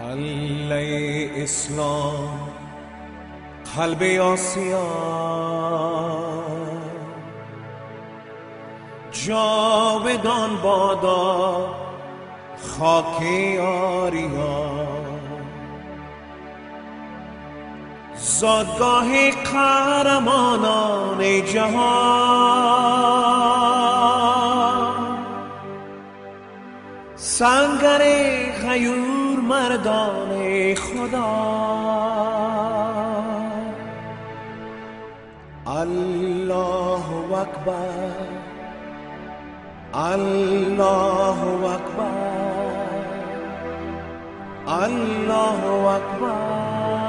قلعه اسلام قلب آسیا جاودان بادا خاک آریا زادگاه قهرمانان جهان سنگر غیور مردان خدا الله اکبر الله اکبر الله اکبر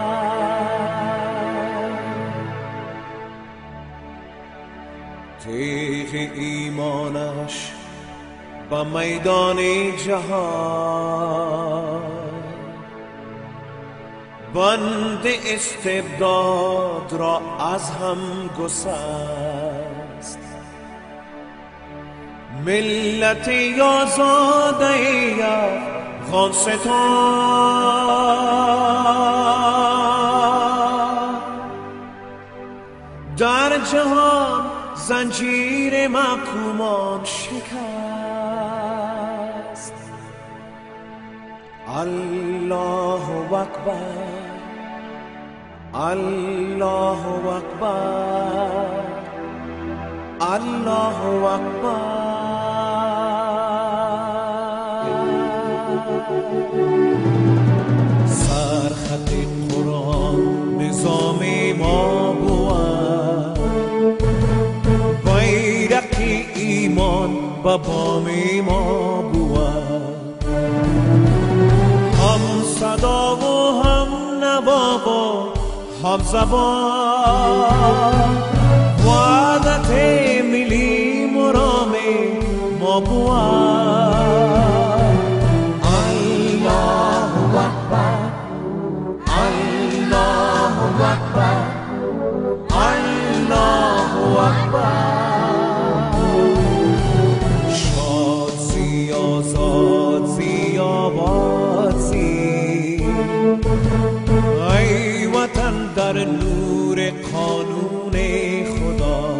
تیغ ایمانش با میدان جهان بند استبداد را از هم گسست ملت آزاده افغانستان در جهان زنجیر محکومان شکست الله اکبر الله اکبر الله اکبر سرخط قرآن نظام ما بود بیرق ایمان به بام ما بود هم صدا و هم نوا و هم زبان وحدت ملی مرام ما بود الله اکبر الله اکبر الله اکبر شاد زی آزاد زی آباد زی ای وطن در نور قانون خدا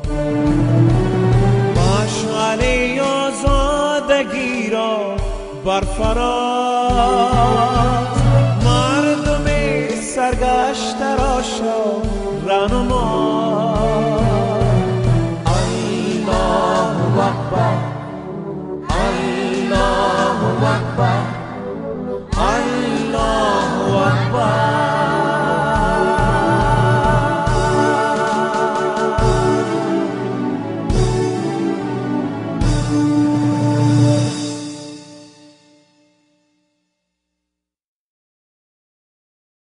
مشعل آزادگی را برفراز مردم سرگشته